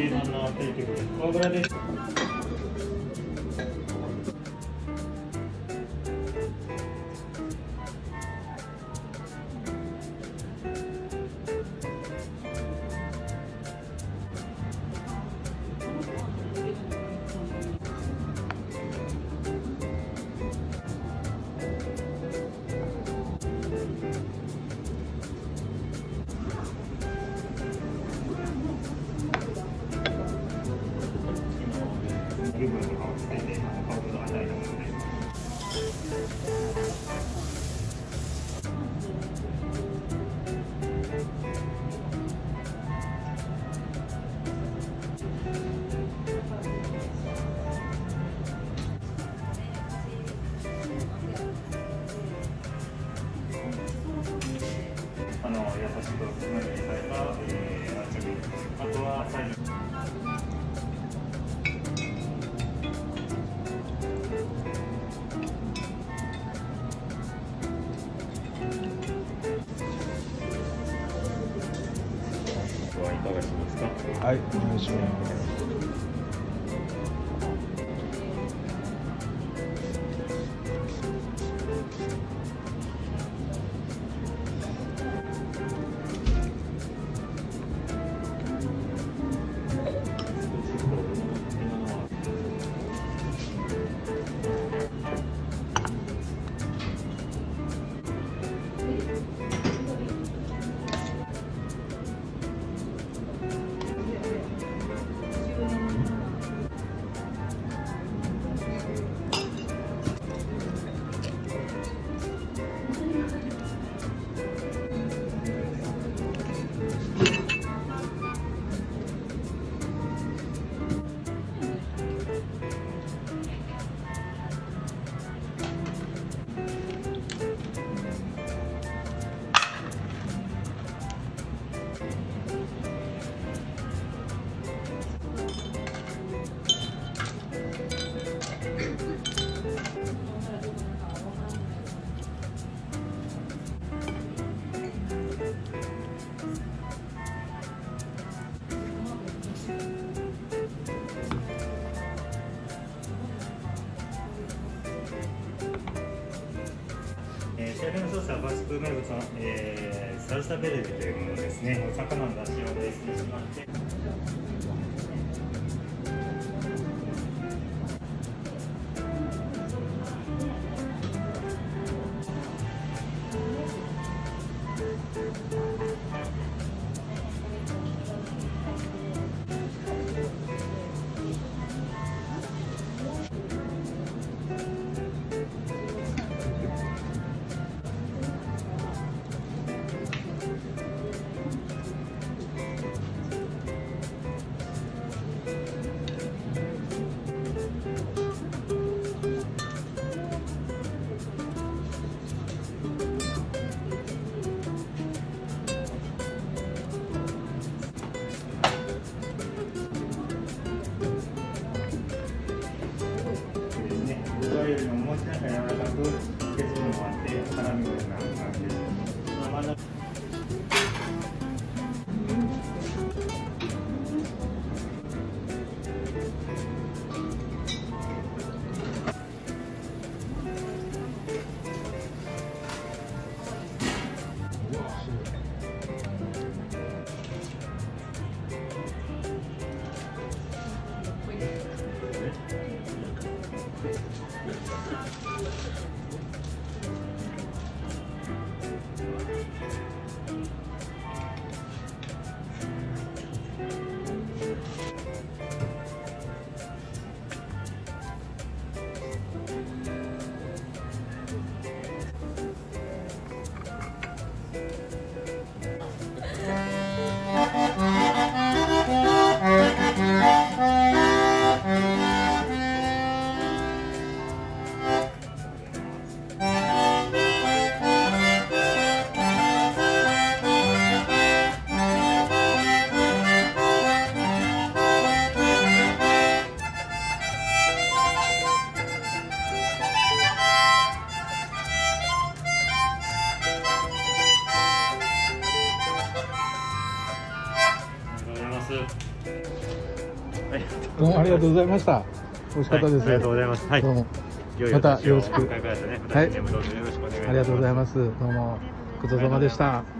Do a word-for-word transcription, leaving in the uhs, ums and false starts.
ーマンのアペリティブです。このぐらいです。部分とかをつけて買うことが大事なので。あの優しくつなぎされた、えー、アンチョビ、あとはサイズ。いかがしますか。 はい、お願いします。 仕上げのソースはバスク名物の、えー、サルサベルデというものですね。お魚の出汁をベースにしまして。よりももう少しなんか柔らかく削るのもあって辛みのような感じです。ありがとうございます。 どうもありがとうございました。美味しかったです。 はい、ありがとうございます。はい。 どうもいよいまたよろしく。 今回からですね。また来年もどうぞよろしくお願いします。 ありがとうございます。どうもごちそうさまでした。